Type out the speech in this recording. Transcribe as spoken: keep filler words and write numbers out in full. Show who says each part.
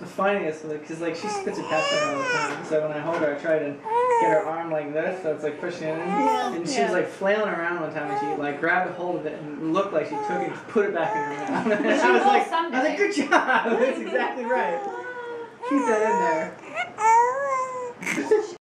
Speaker 1: the funniest, because like she spits her pants out all the time. So when I hold her, I try to get her arm like this, so it's like pushing it in.
Speaker 2: Yeah.
Speaker 1: And she
Speaker 2: Yeah.
Speaker 1: was like flailing around one time, and she like grabbed a hold of it and looked like she took it and put it back in her mouth. And I was like, I was like, good job. That's exactly right. Keep that in there.